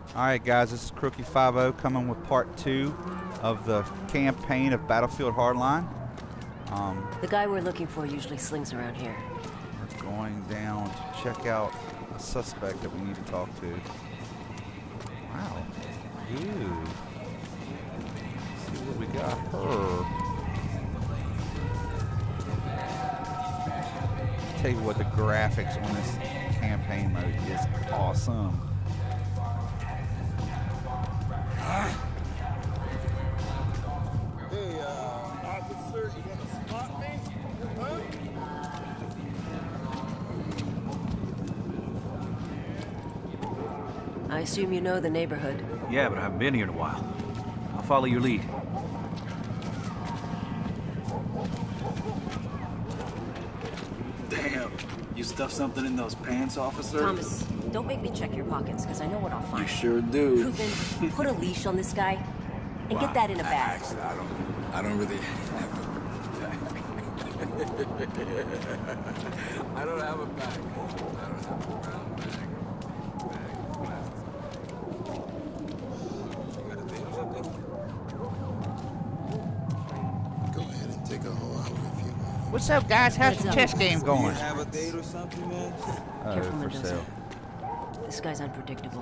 Alright guys, this is Crookie 50 coming with part 2 of the campaign of Battlefield Hardline. The guy we're looking for usually slings around here. We're going down to check out a suspect that we need to talk to. Wow. Ooh. Let's see what we got her. Tell you what, the graphics on this campaign mode is awesome. Hey, officer, you gonna spot me? Huh? I assume you know the neighborhood. Yeah, but I haven't been here in a while. I'll follow your lead. Damn, you stuffed something in those pants, officer? Thomas, don't make me check your pockets, because I know what I'll find. You sure do. Ruben, put a leash on this guy, and get that in a bag. Actually, I don't really have I don't have a bag. I don't have a brown bag. You got a date or something? Go ahead and take a whole hour if you want. What's up guys? How's the chess game going? You have a date or something, man? Careful, For Mendoza. sale. This guy's unpredictable.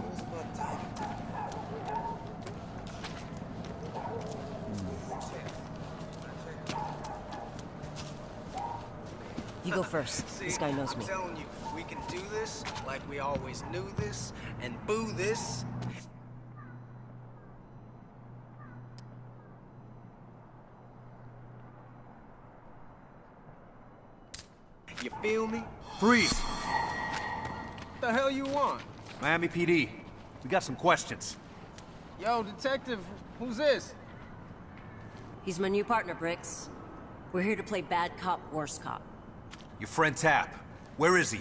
You go first. This guy knows me. I'm telling you, we can do this like we always knew this, and boo this. You feel me? Freeze! What the hell you want? Miami PD. We got some questions. Yo, detective, who's this? He's my new partner, Bricks. We're here to play bad cop, worst cop. Your friend Tap. Where is he?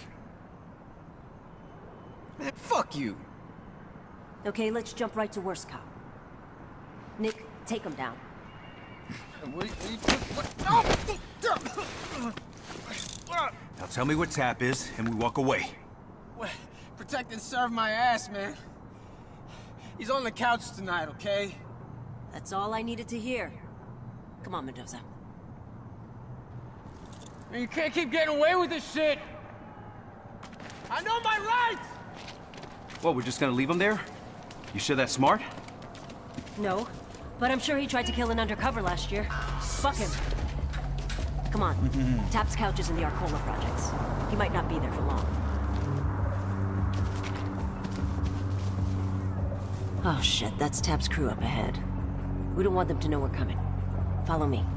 Man, fuck you. Okay, let's jump right to worst cop. Nick, take him down. Now tell me where Tap is, and we walk away. What? Protect and serve my ass, man. He's on the couch tonight, okay? That's all I needed to hear. Come on, Mendoza. And you can't keep getting away with this shit. I know my rights! What, we're just gonna leave him there? You sure that's smart? No, but I'm sure he tried to kill an undercover last year. Fuck him. Come on. Tap's couch is in the Arcola projects. He might not be there for long. Oh shit, that's Tap's crew up ahead. We don't want them to know we're coming. Follow me.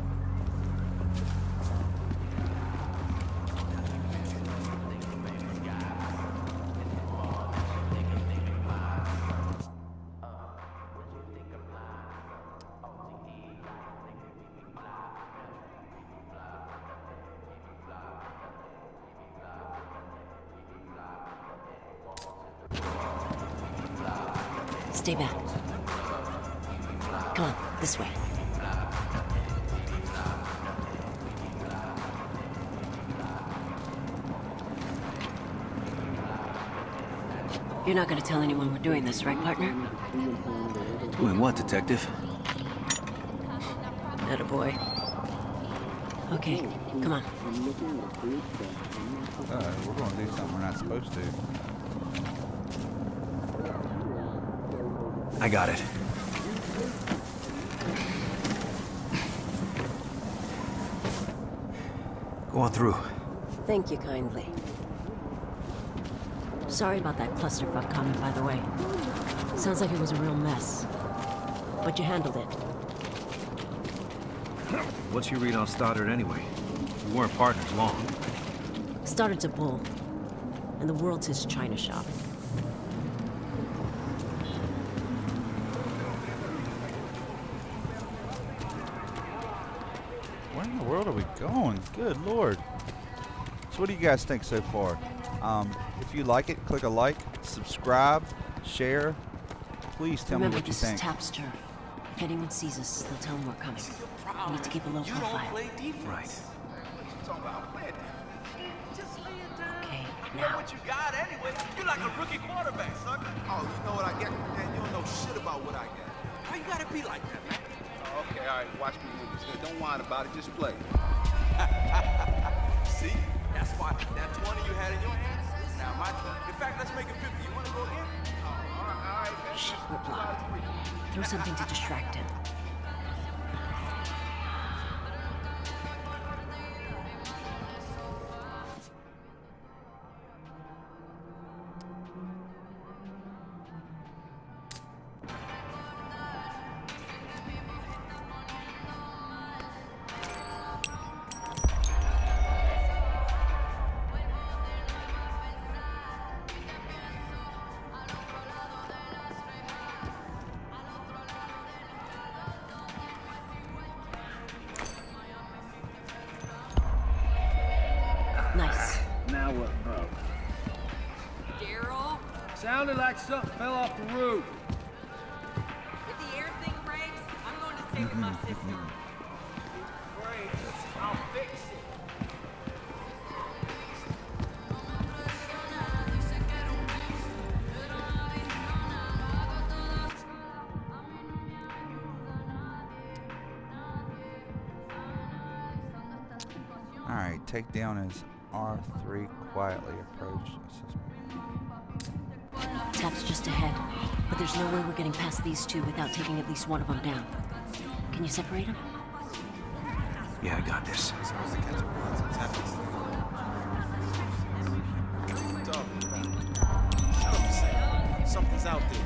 Stay back. Come on, this way. You're not gonna tell anyone we're doing this, right, partner? Doing what, detective? Attaboy. Okay, come on. We're going to do something we're not supposed to. I got it. Go on through. Thank you kindly. Sorry about that clusterfuck comment, by the way. Sounds like it was a real mess. But you handled it. What's your read on Stoddard anyway? We weren't partners long. Stoddard's a bull. And the world's his china shop. Where in the world are we going? Good lord. So what do you guys think so far? If you like it, click a like, subscribe, share. Please tell Remember, me what you this is think. Tap's turf. If anyone sees us, they'll tell him we're coming. We need to keep a low profile. Right. Okay, You know now. what you got anyway. You're like a rookie quarterback, sucker. Oh, you know what I get? Man, you like that, man. Oh, okay, all right. Watch me movies. Don't whine about it. Just play. See? That's why that 20 you had in your hand is now my 20. In fact, let's make it 50. You want to go again? All right, man. Shit, we're blocked. Throw something to distract him. Nice. Now what, bro? Daryl, Sounded like something fell off the roof. if the air thing breaks, I'm going to stay with my sister. Breaks. I'll fix it. Alright, take down as R3 quietly approach. Tap's just ahead, but there's no way we're getting past these two without taking at least one of them down. Can you separate them? Yeah, I got this. Something's out there.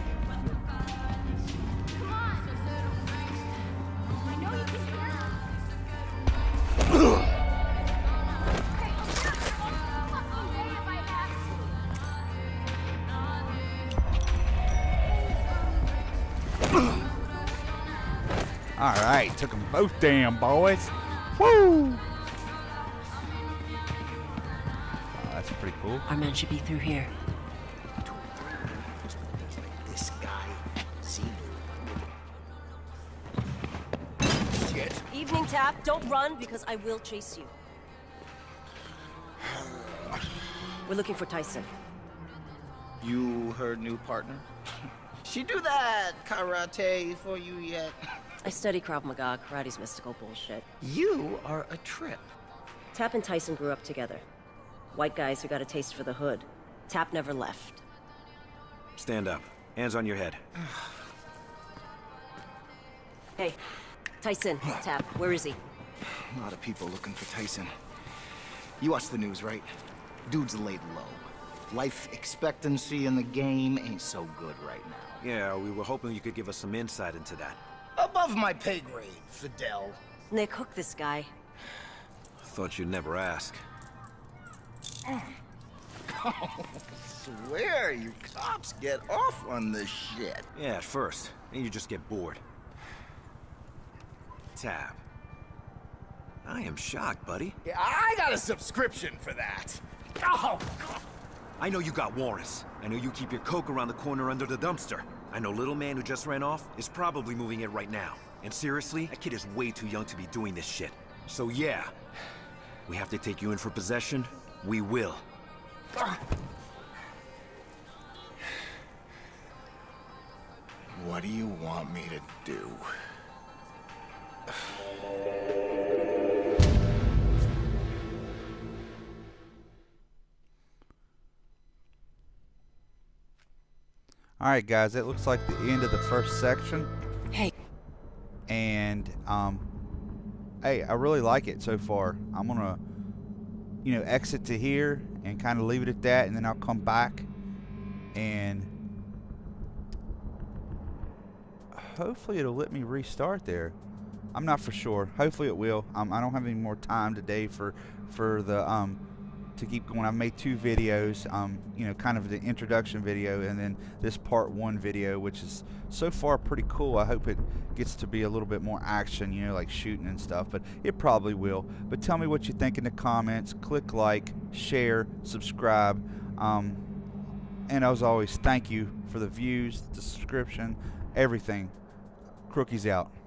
Alright, took them both down, boys. Woo! Oh, that's pretty cool. Our man should be through here. This guy, see? Shit. Evening, Tap. Don't run, because I will chase you. We're looking for Tyson. You her new partner? She do that karate for you yet? I study Krav Maga. Karate's mystical bullshit. You are a trip. Tap and Tyson grew up together. White guys who got a taste for the hood. Tap never left. Stand up. Hands on your head. Hey, Tyson, Tap, where is he? A lot of people looking for Tyson. You watch the news, right? Dude's laid low. Life expectancy in the game ain't so good right now. Yeah, we were hoping you could give us some insight into that. Above my pay grade, Fidel. Nick, hook this guy. Thought you'd never ask. Swear, you cops get off on this shit. Yeah, at first. Then you just get bored. Tab. I am shocked, buddy. Yeah, I got a subscription for that. Oh, I know you got warrants. I know you keep your coke around the corner under the dumpster. I know little man who just ran off is probably moving it right now. And seriously, that kid is way too young to be doing this shit. So yeah, we have to take you in for possession. We will. What do you want me to do? Alright guys, it looks like the end of the first section. Hey. And hey, I really like it so far. I'm gonna, you know, exit to here and kind of leave it at that, and then I'll come back and hopefully it'll let me restart there. I'm not for sure. Hopefully it will. I don't have any more time today for the to keep going. I've made 2 videos, you know, kind of the introduction video and then this part 1 video, which is so far pretty cool. I hope it gets to be a little bit more action, you know, like shooting and stuff, but it probably will. But tell me what you think in the comments. Click like, share, subscribe, and as always, thank you for the views, the subscription, everything. Crookie's out.